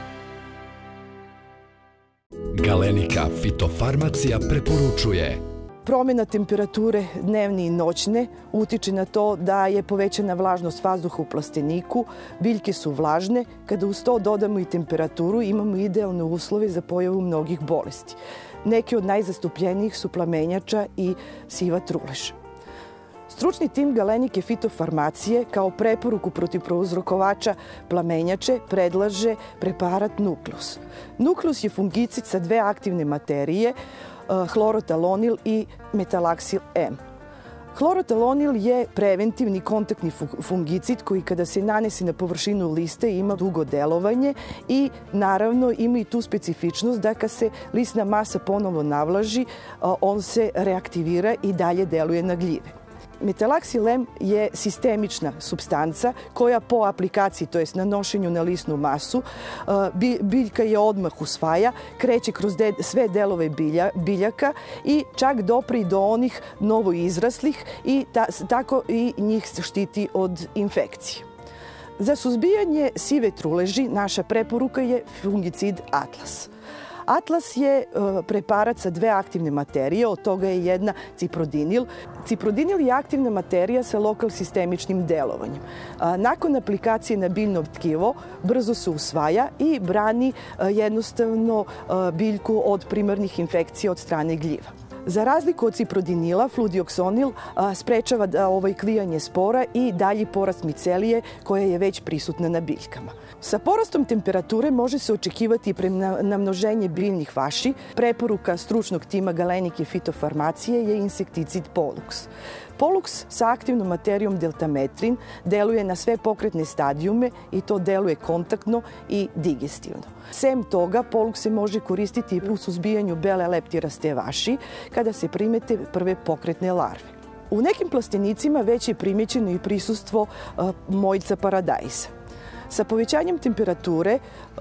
Galenika fitofarmacija preporučuje Promjena temperature dnevne i noćne utiče na to da je povećana vlažnost vazduha u plasteniku, biljke su vlažne. Kada uz to dodamo i temperaturu, imamo idealne uslove za pojavu mnogih bolesti. Neki od najzastupljenijih su plamenjača i siva trulež. Stručni tim Galenike fitofarmacije kao preporuku protiv prouzrokovača plamenjače predlaže preparat Nukleus. Nukleus je fungicid sa dve aktivne materije, hlorotalonil i metalaksil M. Hlorotalonil je preventivni kontaktni fungicid koji kada se nanese na površinu liste ima dugo delovanje i naravno ima i tu specifičnost da kad se listna masa ponovo navlaži, on se reaktivira i dalje deluje na gljive. Metalaksil M je sistemična supstanca koja po aplikaciji, to jest na nošenju na listnu masu, biljka je odmah usvaja, kreće kroz sve delove biljaka i čak dopri do onih novoizraslih i tako i njih štiti od infekcije. Za suzbijanje sive truleži naša preporuka je fungicid Atlas. Atlas je preparat sa dve aktivne materije, od toga je jedna ciprodinil. Ciprodinil je aktivna materija sa lokal sistemičnim delovanjem. Nakon aplikacije na biljno tkivo brzo se usvaja i brani jednostavno biljku od primarnih infekcija od strane gljiva. Za razliku od ciprodinila, fludioksonil sprečava ovaj klijanje spora i dalji porast micelije koja je već prisutna na biljkama. Sa porastom temperature može se očekivati namnoženje biljnih vaši. Preporuka stručnog tima Galenike fitofarmacije je insekticid Pollux. Pollux sa aktivnom materijom deltametrin deluje na sve pokretne stadijume i to deluje kontaktno i digestivno. Sem toga, Pollux se može koristiti u suzbijanju bele leptiraste vaši kada se primete prve pokretne larve. U nekim plastenicima već je primjećeno i prisustvo moljca paradajza. Sa povećanjem temperature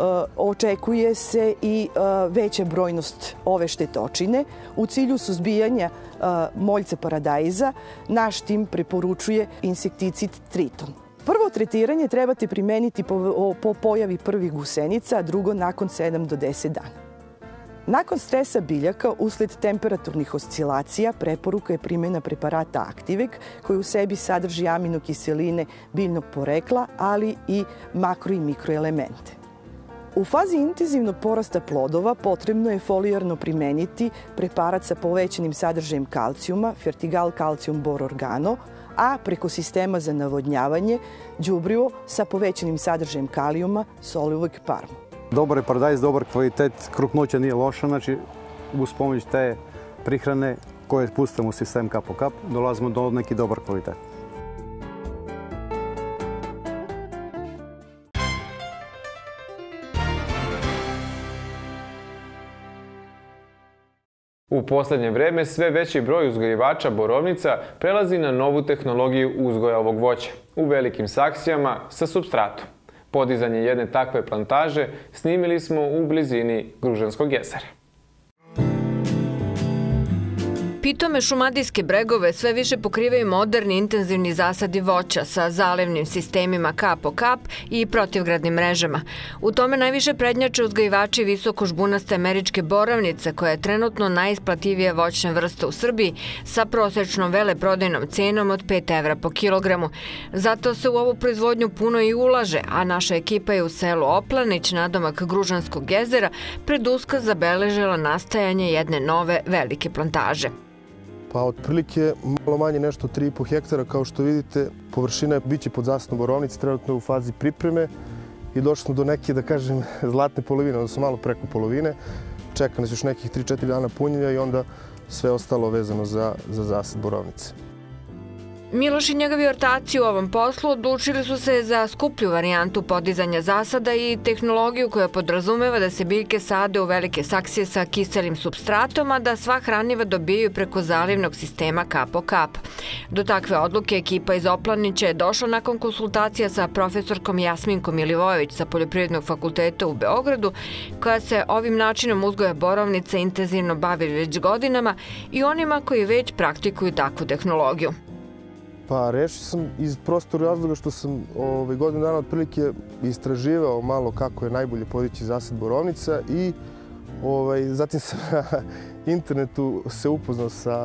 očekuje se i veća brojnost ove štetočine. U cilju suzbijanja moljca paradajza naš tim preporučuje insekticid Triton. Prvo tretiranje trebate primeniti po pojavi prvih gusenica, a drugo nakon sedam do deset dana. Nakon stresa biljaka, usled temperaturnih oscilacija, preporuka je primjena preparata Activec, koji u sebi sadrži aminokiseline biljnog porekla, ali i makro i mikroelemente. U fazi intenzivnog porasta plodova potrebno je folijarno primeniti preparat sa povećanim sadržajem kalcijuma, Fertigal Calcium Bor Organo, a preko sistema za navodnjavanje đubrivo sa povećanim sadržajem kalijuma Solivoj Parmo. Dobar je paradajz, dobar kvalitet, krupnoća nije loša, znači uz pomoć te prihrane koje pustimo u sistem kap po kap, dolazimo do neki dobar kvalitet. U poslednje vreme sve veći broj uzgajivača borovnica prelazi na novu tehnologiju uzgoja ovog voća u velikim saksijama sa supstratom. Podizanje jedne takve plantaže snimili smo u blizini Gružanskog jezera. Pitome šumadijske bregove sve više pokrivaju moderni intenzivni zasadi voća sa zalivnim sistemima kap po kap i protivgradnim mrežama. U tome najviše prednjače uzgajivači visokožbunaste američke borovnice, koja je trenutno najisplativija voćna vrsta u Srbiji sa prosečnom veleprodajnom cenom od pet evra po kilogramu. Zato se u ovu proizvodnju puno i ulaže, a naša ekipa je u selu Oplanić, nadomak Gružanskog jezera, pred Uskrs zabeležila nastajanje jedne nove velike plantaže. Pa otprilike malo manje nešto tri i po hektara, kao što vidite, površina biće pod zasadom borovnice, trenutno je u fazi pripreme i došli smo do neke, da kažem, zlatne polovine, odnosno malo preko polovine. Čeka nas još nekih tri četiri dana punjenja i onda sve ostalo vezano za, za zasad borovnice. Miloš i njegovi ortaci u ovom poslu odlučili su se za skuplju varijantu podizanja zasada i tehnologiju koja podrazumeva da se biljke sade u velike saksije sa kiselim supstratom, a da sva hraniva dobijaju preko zalivnog sistema kap po kap. Do takve odluke ekipa iz Oplanića je došla nakon konsultacija sa profesorkom Jasminkom Milivojević sa Poljoprivrednog fakulteta u Beogradu, koja se ovim načinom uzgoja borovnice intenzivno bavi već godinama, i onima koji već praktikuju takvu tehnologiju. Pa rešio sam iz prostog razloga što sam ovaj, godinu dana otprilike istraživao malo kako je najbolje podići zasad borovnica i ovaj, zatim sam na internetu se upoznao sa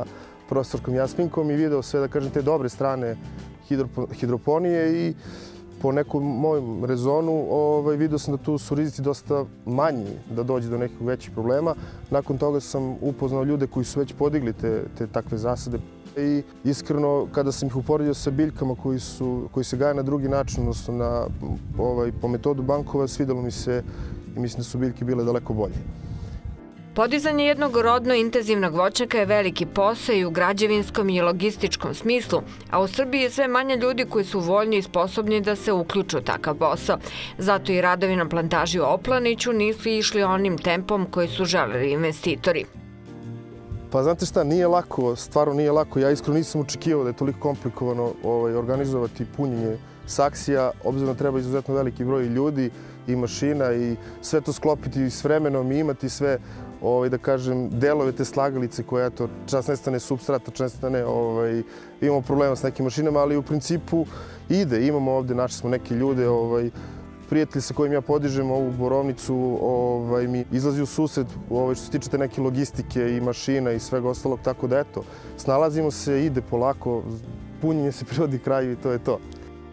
profesorkom Jasminkom i video sve, da kažem, te dobre strane hidroponije i po nekom mojem rezonu ovaj, vidio sam da tu su rizici dosta manji da dođe do nekih većih problema. Nakon toga sam upoznao ljude koji su već podigli te, te takve zasade. I iskreno, kada sam ih uporedio sa biljkama koji, su, koji se gaje na drugi način, odnosno na, ovaj, po metodu bankova, svidelo mi se i mislim da su biljke bile daleko bolje. Podizanje jednog rodno intenzivnog voćnjaka je veliki posao i u građevinskom i logističkom smislu, a u Srbiji je sve manje ljudi koji su voljni i sposobni da se uključu u takav posao. Zato i radovi na plantaži u Oplaniću nisu išli onim tempom koji su želeli investitori. Pa znate šta, nije lako, stvarno nije lako. Ja iskreno nisam očekivao da je toliko komplikovano ovaj, organizovati punjenje saksija, obzirom da treba izuzetno veliki broj ljudi i mašina i sve to sklopiti s vremenom i imati sve, ovaj, da kažem, delove te slagalice koje, eto, čas nestane substrata, čas nestane, ovaj, imamo problema s nekim mašinama, ali u principu ide. Imamo ovde, našli smo neke ljude, ovaj, prijatelj sa kojim ja podižem ovu borovnicu ovaj, mi izlazi u susret ovaj, što se tiče te neke logistike i mašina i svega ostalog, tako da eto, snalazimo se, ide polako, punjenje se privodi kraju i to je to.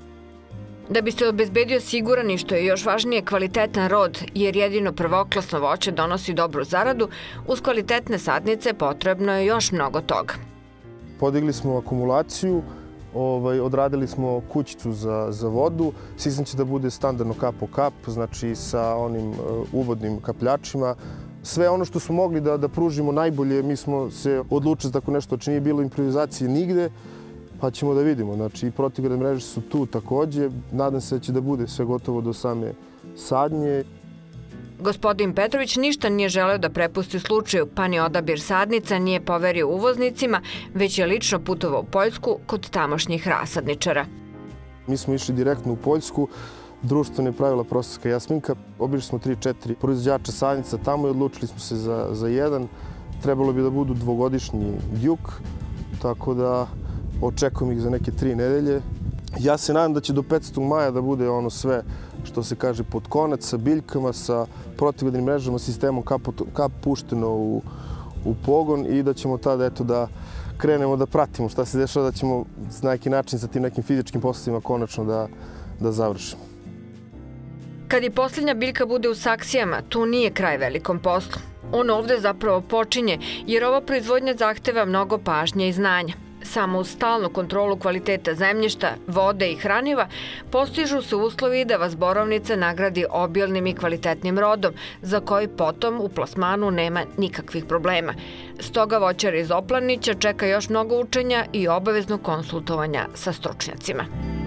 Da bi se obezbedio siguran i što je još važnije kvalitetan rod, jer jedino prvoklasno voće donosi dobru zaradu, uz kvalitetne sadnice potrebno je još mnogo toga. Podigli smo akumulaciju, ovaj, odradili smo kućicu za, za vodu, sistem će da bude standardno kap po kap, znači sa onim uh, uvodnim kapljačima. Sve ono što smo mogli da, da pružimo najbolje, mi smo se odlučili tako nešto, znači nije bilo improvizacije nigde, pa ćemo da vidimo. Znači, protivgradne mreže su tu takođe. Nadam se da će da bude sve gotovo do same sadnje. Gospodin Petrović ništa nije želeo da prepusti slučaju, pa ni odabir sadnica nije poverio uvoznicima, već je lično putovao u Poljsku kod tamošnjih rasadničara. Mi smo išli direktno u Poljsku, društvene je pravila profesorka Jasminka. Obišli smo tri četiri proizvođača sadnica tamo i odlučili smo se za, za jedan. Trebalo bi da budu dvogodišnji djuk, tako da očekujem ih za neke tri nedelje. Ja se nadam da će do petnaestog maja da bude ono sve što se kaže pod konac, sa biljkama, sa protivgradnim mrežama, sistemom kap, kap pušteno u, u pogon i da ćemo tada eto da krenemo da pratimo šta se dešava, da ćemo na neki način sa tim nekim fizičkim poslovima konačno da, da završimo. Kad i posljednja biljka bude u saksijama, tu nije kraj velikom poslu. On ovde zapravo počinje, jer ova proizvodnja zahteva mnogo pažnje i znanja. Samo uz stalnu kontrolu kvaliteta zemljišta, vode i hraniva postižu se uslovi da vas borovnica nagradi obilnim i kvalitetnim rodom, za koji potom u plasmanu nema nikakvih problema. Stoga voćar iz Oplanića čeka još mnogo učenja i obavezno konsultovanja sa stručnjacima.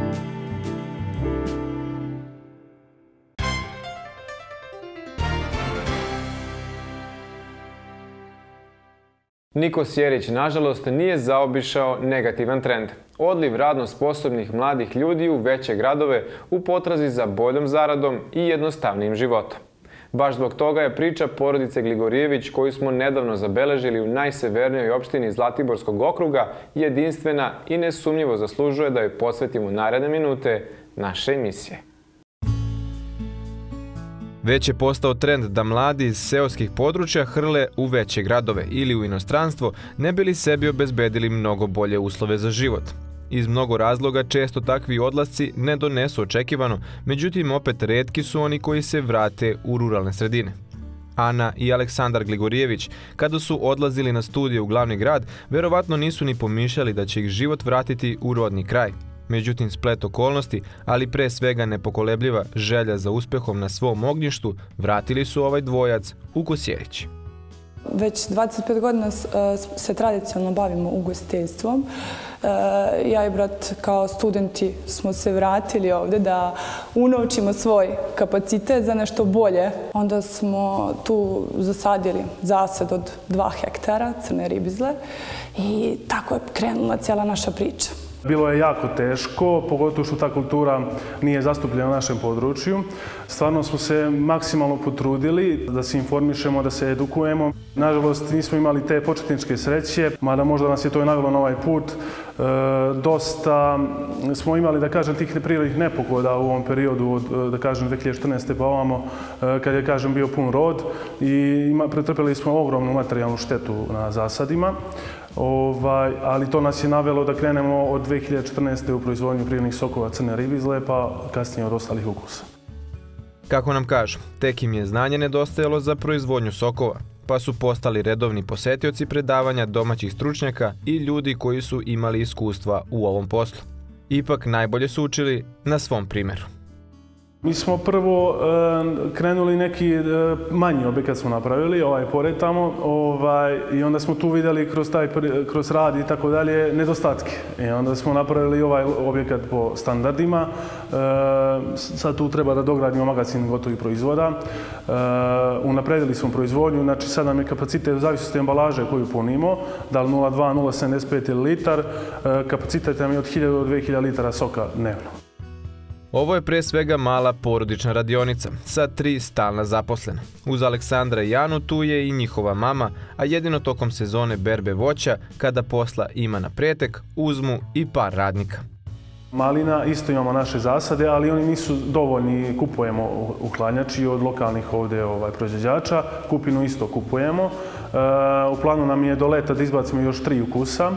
Niko Sjerić, nažalost, nije zaobišao negativan trend. Odliv radno sposobnih mladih ljudi u veće gradove u potrazi za boljom zaradom i jednostavnijim životom. Baš zbog toga je priča porodice Gligorijević, koju smo nedavno zabeležili u najsevernijoj opštini Zlatiborskog okruga, jedinstvena i nesumnjivo zaslužuje da joj posvetimo naredne minute naše emisije. Već je postao trend da mladi iz seoskih područja hrle u veće gradove ili u inostranstvo, ne bi li sebi obezbedili mnogo bolje uslove za život. Iz mnogo razloga često takvi odlasci ne donesu očekivano, međutim opet retki su oni koji se vrate u ruralne sredine. Ana i Aleksandar Gligorijević, kada su odlazili na studije u glavni grad, verovatno nisu ni pomišljali da će ih život vratiti u rodni kraj. Međutim, splet okolnosti, ali pre svega nepokolebljiva želja za uspehom na svom ognjištu, vratili su ovaj dvojac u Kosjerić. Već dvadeset pet godina se tradicionalno bavimo ugostiteljstvom. Ja i brat kao studenti smo se vratili ovde da unovčimo svoj kapacitet za nešto bolje. Onda smo tu zasadili zasad od dva hektara crne ribizle i tako je krenula cijela naša priča. Bilo je jako teško, pogotovo što ta kultura nije zastupljena na našem području. Stvarno smo se maksimalno potrudili da se informišemo, da se edukujemo. Nažalost, nismo imali te početničke sreće, mada možda nas je to i navelo na ovaj put. E, dosta smo imali, da kažem, tih prirodnih nepogoda u ovom periodu od, da kažem, dve hiljade četrnaeste pa ovamo, e, kad je, kažem, bio pun rod i ima, pretrpeli smo ogromnu materijalnu štetu na zasadima. Ovaj, ali to nas je navelo da krenemo od dve hiljade četrnaeste. u proizvodnju prirodnih sokova crne ribizle, pa kasnije od ostalih ukusa. Kako nam kažu, tek im je znanje nedostajalo za proizvodnju sokova, pa su postali redovni posetioci predavanja domaćih stručnjaka i ljudi koji su imali iskustva u ovom poslu. Ipak najbolje su učili na svom primjeru. Mi smo prvo krenuli neki manji objekat smo napravili, ovaj pored tamo, ovaj, i onda smo tu vidjeli kroz, taj, kroz rad i tako dalje nedostatke. I onda smo napravili ovaj objekat po standardima. Sad tu treba da dogradimo magazin gotovih proizvoda. Unapredili smo proizvodnju, znači sad nam je kapacitet, zavisnosti embalaže koju punimo, da li nula dva, nula sedamdeset pet ili litar, kapacitet nam je od hiljadu do dve hiljade litara soka dnevno. Ovo je pre svega mala porodična radionica sa tri stalna zaposlena. Uz Aleksandra i Janu tu je i njihova mama, a jedino tokom sezone berbe voća, kada posla ima na pretek, uzmu i par radnika. Malina, isto imamo naše zasade, ali oni nisu dovoljni, kupujemo u hladnjači od lokalnih ovdje ovaj, proizvođača. Kupinu isto kupujemo. E, u planu nam je do leta da izbacimo još tri ukusa.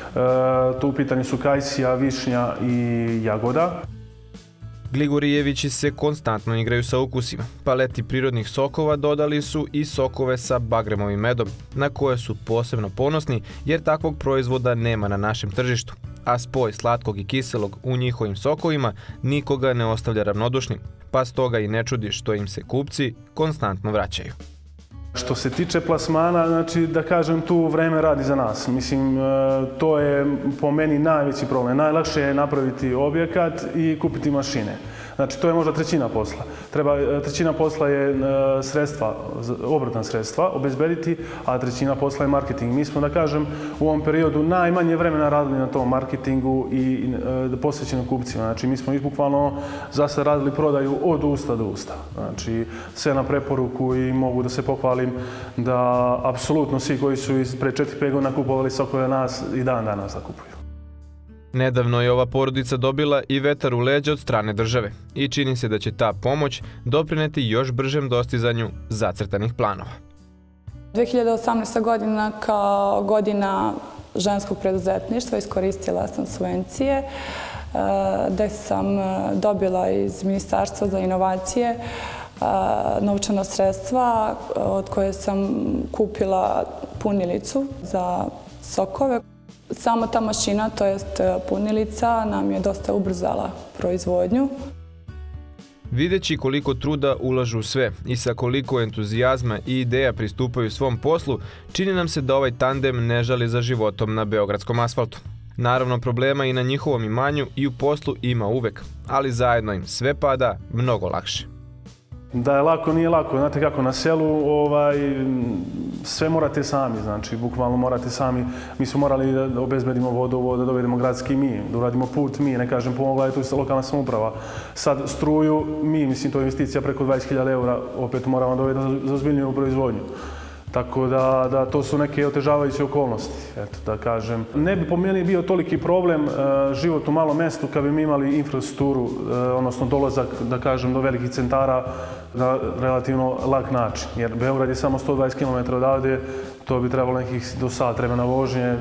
E, tu u pitanju su kajsija, višnja i jagoda. Gligorijevići se konstantno igraju sa ukusima. Paleti prirodnih sokova dodali su i sokove sa bagremovim medom, na koje su posebno ponosni jer takvog proizvoda nema na našem tržištu. A spoj slatkog i kiselog u njihovim sokovima nikoga ne ostavlja ravnodušnim, pa stoga i ne čudi što im se kupci konstantno vraćaju. Što se tiče plasmana, znači da kažem tu vreme radi za nas. Mislim, to je po meni najveći problem. Najlakše je napraviti objekat i kupiti mašine. Znači, to je možda trećina posla. Treba, trećina posla je sredstva, obrtna sredstva, obezbediti, a trećina posla je marketing. Mi smo, da kažem, u ovom periodu najmanje vremena radili na tom marketingu i posvećeno kupcima. Znači, mi smo i bukvalno za sad radili prodaju od usta do usta. Znači, sve na preporuku i mogu da se pohvalim da apsolutno svi koji su pre četiri pet godina kupovali sokove nas i dan danas da kupuju. Nedavno je ova porodica dobila i vetar u leđa od strane države i čini se da će ta pomoć doprineti još bržem dostizanju zacrtanih planova. dve hiljade osamnaesta. godina kao godina ženskog preduzetništva iskoristila sam subvencije gde sam dobila iz Ministarstva za inovacije novčana sredstva od koje sam kupila punilicu za sokove. Sama ta mašina, to jest punilica, nam je dosta ubrzala proizvodnju. Videći koliko truda ulažu sve i sa koliko entuzijazma i ideja pristupaju svom poslu, čini nam se da ovaj tandem ne žali za životom na beogradskom asfaltu. Naravno, problema i na njihovom imanju i u poslu ima uvek, ali zajedno im sve pada mnogo lakše. Da je lako, nije lako. Znate kako, na selu ovaj, sve morate sami, znači, bukvalno morate sami. Mi smo morali da obezbedimo vodovod, da dovedemo gradski mi, da uradimo put mi, ne kažem, pomogla je tu lokalna samouprava. Sad struju mi, mislim, to je investicija preko dvadeset hiljada eura, opet moramo dovedati za ozbiljniju proizvodnju. Tako da, da to su neke otežavajuće okolnosti, eto, da kažem. Ne bi po meni bio toliki problem život u malom mestu kad bi mi imali infrastrukturu, odnosno dolazak, da kažem, do velikih centara na relativno lak način. Jer Beograd je samo sto dvadeset kilometara odavde, to bi trebalo nekih do sat vremena vožnje.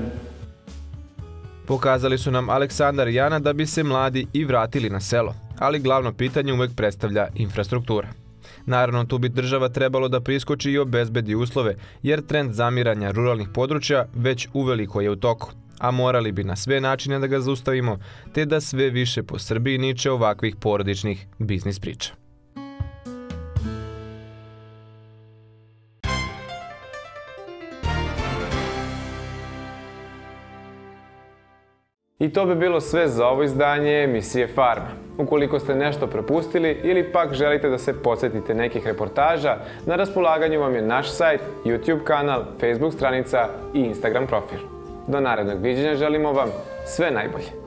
Pokazali su nam Aleksandar i Jana da bi se mladi i vratili na selo, ali glavno pitanje uvek predstavlja infrastruktura. Naravno, tu bi država trebalo da priskoči i obezbedi uslove, jer trend zamiranja ruralnih područja već uveliko je u toku, a morali bi na sve načine da ga zaustavimo, te da sve više po Srbiji niče ovakvih porodičnih biznis priča. I to bi bilo sve za ovo izdanje emisije Farma. Ukoliko ste nešto propustili ili pak želite da se podsjetite nekih reportaža, na raspolaganju vam je naš sajt, YouTube kanal, Facebook stranica i Instagram profil. Do narednog viđenja želimo vam sve najbolje.